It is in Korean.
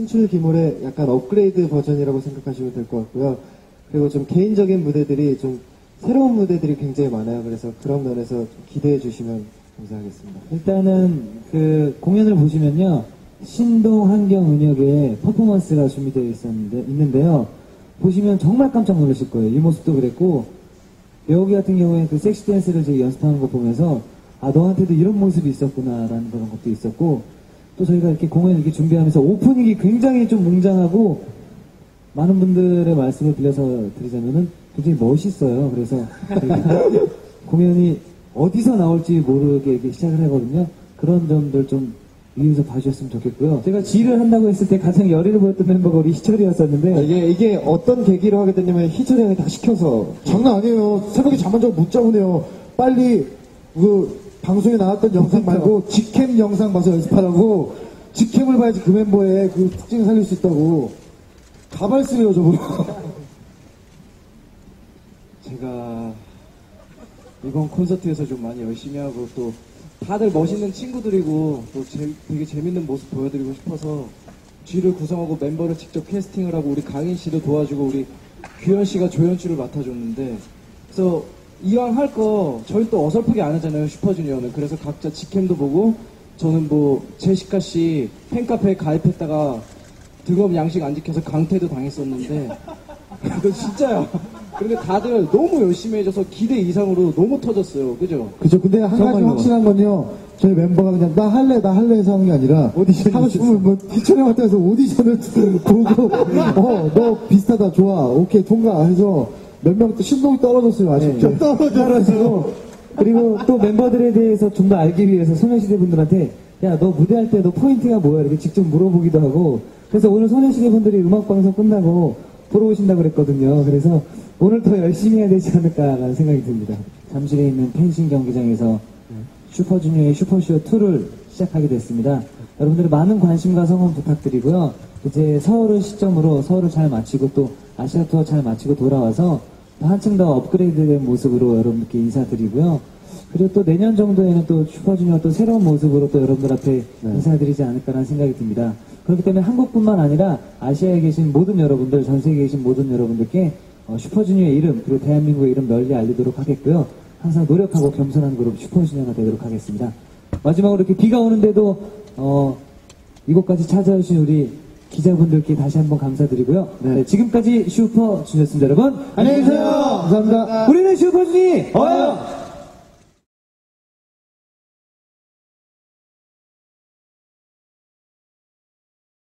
신출 기물의 약간 업그레이드 버전이라고 생각하시면 될 것 같고요. 그리고 좀 개인적인 무대들이 좀 새로운 무대들이 굉장히 많아요. 그래서 그런 면에서 좀 기대해 주시면 감사하겠습니다. 일단은 그 공연을 보시면요, 신동, 한경, 은혁의 퍼포먼스가 준비되어 있는데요. 보시면 정말 깜짝 놀라실 거예요. 이 모습도 그랬고, 여기 같은 경우에 그 섹시 댄스를 저희 연습하는 거 보면서 아, 너한테도 이런 모습이 있었구나라는 그런 것도 있었고, 또 저희가 이렇게 공연 이렇게 준비하면서 오프닝이 굉장히 좀 웅장하고, 많은 분들의 말씀을 빌려서 드리자면은 굉장히 멋있어요. 그래서 공연이 어디서 나올지 모르게 이렇게 시작을 하거든요. 그런 점들 좀 위에서 봐주셨으면 좋겠고요. 제가 지휘를 한다고 했을 때 가장 열의를 보였던 멤버가 우리 희철이었었는데, 이게 어떤 계기로 하게 됐냐면 희철이 형이 다 시켜서. 장난 아니에요. 새벽에 잠 안 자고 문자 오네요. 빨리 그 방송에 나왔던 영상 말고 직캠 영상 봐서 연습하라고. 직캠을 봐야지 그 멤버의 그 특징을 살릴 수 있다고. 가발 쓰래요 저보고. 제가 이번 콘서트에서 좀 많이 열심히 하고 또 다들 멋있는 친구들이고 또 되게 재밌는 모습 보여드리고 싶어서 G를 구성하고 멤버를 직접 캐스팅을 하고 우리 강인 씨도 도와주고 우리 규현 씨가 조연출을 맡아줬는데, 그래서 이왕 할 거 저희 또 어설프게 안 하잖아요, 슈퍼주니어는. 그래서 각자 직캠도 보고, 저는 뭐 제시카 씨 팬카페에 가입했다가 등업 양식 안 지켜서 강퇴도 당했었는데 그거 진짜야. 근데 다들 너무 열심히 해줘서 기대 이상으로 너무 터졌어요. 그죠? 그죠. 근데 한 가지 확실한 건요. 저희 멤버가 그냥 나 할래 해서 한 게 아니라 오디션 하고 싶으면 뭐 희철이 형한테 해서 오디션을 보고 너 비슷하다 좋아 오케이 통과 해서 몇 명 또 신동이 떨어졌어요. 아쉽죠. 떨어지고, 그리고 또 멤버들에 대해서 좀 더 알기 위해서 소녀시대 분들한테 야, 너 무대할 때 너 포인트가 뭐야? 이렇게 직접 물어보기도 하고, 그래서 오늘 소녀시대 분들이 음악방송 끝나고 보러 오신다고 그랬거든요. 그래서 오늘 더 열심히 해야 되지 않을까라는 생각이 듭니다. 잠실에 있는 펜싱 경기장에서 슈퍼주니어의 슈퍼쇼2를 시작하게 됐습니다. 여러분들의 많은 관심과 성원 부탁드리고요. 이제 서울을 시점으로 서울을 잘 마치고 또 아시아 투어 잘 마치고 돌아와서 한층 더 업그레이드된 모습으로 여러분들께 인사드리고요. 그리고 또 내년 정도에는 또 슈퍼주니어 또 새로운 모습으로 또 여러분들 앞에 인사드리지 않을까라는 생각이 듭니다. 그렇기 때문에 한국뿐만 아니라 아시아에 계신 모든 여러분들, 전 세계에 계신 모든 여러분들께 슈퍼주니어의 이름, 그리고 대한민국의 이름 널리 알리도록 하겠고요. 항상 노력하고 겸손한 그룹 슈퍼주니어가 되도록 하겠습니다. 마지막으로 이렇게 비가 오는데도 이곳까지 찾아주신 우리 기자분들께 다시 한번 감사드리고요. 네, 지금까지 슈퍼주니어였습니다. 여러분 안녕히 계세요. 감사합니다. 우리는 슈퍼주니어!